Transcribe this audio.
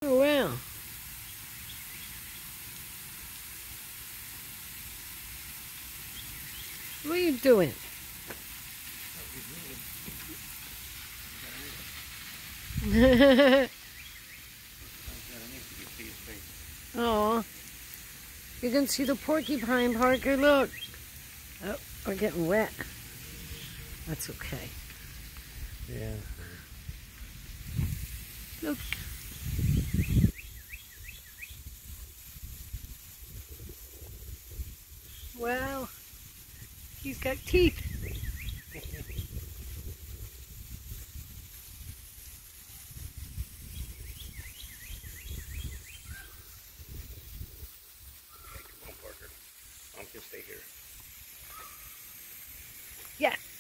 Oh, wow. What are you doing? Oh, you can see the porcupine, Parker. Look. Oh, we're getting wet. That's okay. Yeah. Look. Wow. He's got teeth. Come on, Parker. Mom can stay here. Yeah.